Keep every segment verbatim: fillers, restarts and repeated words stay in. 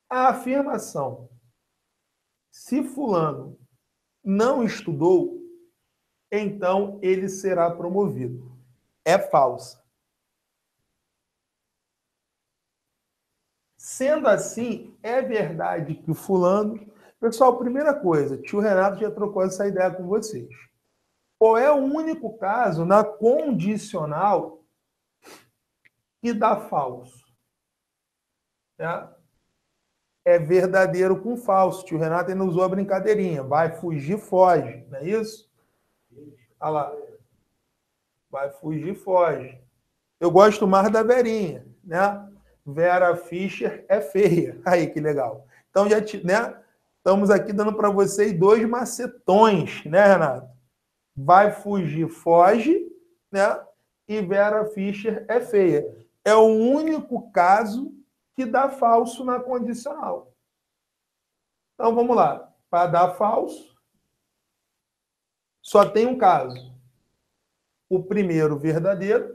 A afirmação, se fulano não estudou, então ele será promovido, é falsa. Sendo assim, é verdade que o fulano... Pessoal, primeira coisa, tio Renato já trocou essa ideia com vocês. Qual é o único caso na condicional que dá falso? É, é verdadeiro com falso. Tio Renato ainda usou a brincadeirinha. Vai fugir, foge. Não é isso? Olha lá. Vai fugir, foge. Eu gosto mais da Verinha, né? Vera Fischer é feia. Aí, que legal. Então, já te, né? Estamos aqui dando para vocês dois macetões, né, Renato? Vai fugir, foge, né? E Vera Fischer é feia. É o único caso que dá falso na condicional. Então, vamos lá. Para dar falso, só tem um caso. O primeiro, verdadeiro.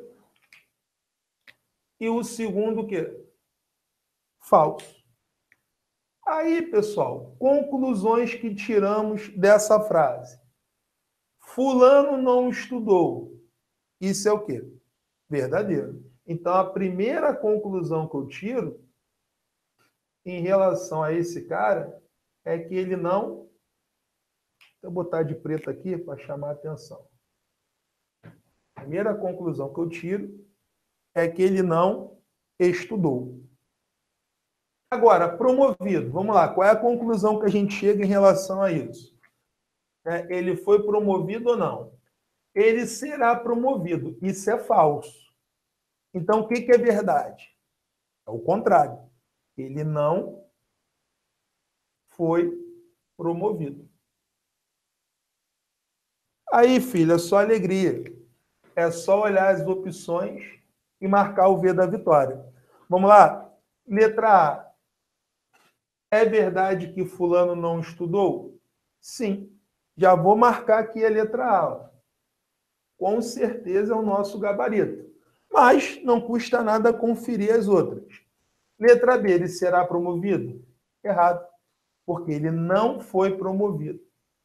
E o segundo, o quê? Falso. Aí, pessoal, conclusões que tiramos dessa frase. Fulano não estudou. Isso é o quê? Verdadeiro. Então, a primeira conclusão que eu tiro em relação a esse cara é que ele não... Vou botar de preto aqui para chamar a atenção. A primeira conclusão que eu tiro é que ele não estudou. Agora, promovido. Vamos lá. Qual é a conclusão que a gente chega em relação a isso? É, ele foi promovido ou não? Ele será promovido. Isso é falso. Então, o que, que é verdade? É o contrário. Ele não foi promovido. Aí, filho, é só alegria. É só olhar as opções e marcar o V da vitória. Vamos lá? Letra A. É verdade que fulano não estudou? Sim. Já vou marcar aqui a letra A. Com certeza é o nosso gabarito. Mas não custa nada conferir as outras. Letra B. Ele será promovido? Errado. Porque ele não foi promovido.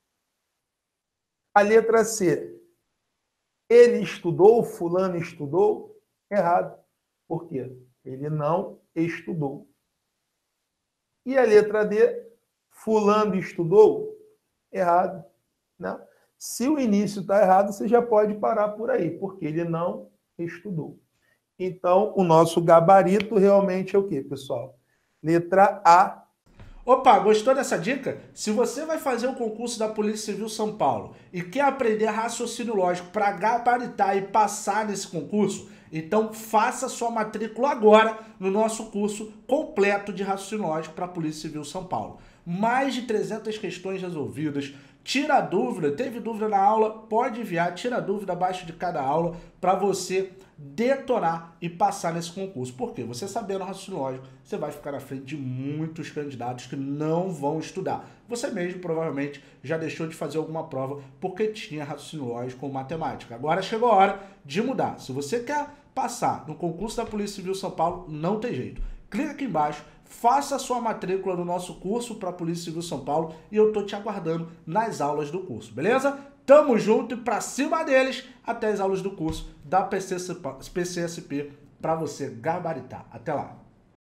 A letra C. Ele estudou? Fulano estudou? Errado. Por quê? Ele não estudou. E a letra D, fulano estudou? Errado. Né? Se o início está errado, você já pode parar por aí, porque ele não estudou. Então, o nosso gabarito realmente é o quê, pessoal? Letra A. Opa, gostou dessa dica? Se você vai fazer o concurso da Polícia Civil São Paulo e quer aprender raciocínio lógico para gabaritar e passar nesse concurso, então faça sua matrícula agora no nosso curso completo de raciocínio lógico para a Polícia Civil São Paulo. Mais de trezentas questões resolvidas. Tira dúvida, teve dúvida na aula, pode enviar, tira dúvida abaixo de cada aula para você detonar e passar nesse concurso. Por quê? Você sabendo raciocínio lógico, você vai ficar na frente de muitos candidatos que não vão estudar. Você mesmo provavelmente já deixou de fazer alguma prova porque tinha raciocínio lógico ou matemática. Agora chegou a hora de mudar. Se você quer passar no concurso da Polícia Civil São Paulo, não tem jeito. Clica aqui embaixo, faça a sua matrícula no nosso curso para a Polícia Civil São Paulo e eu tô te aguardando nas aulas do curso, beleza? Tamo junto e pra cima deles até as aulas do curso da P C S P para você gabaritar. Até lá!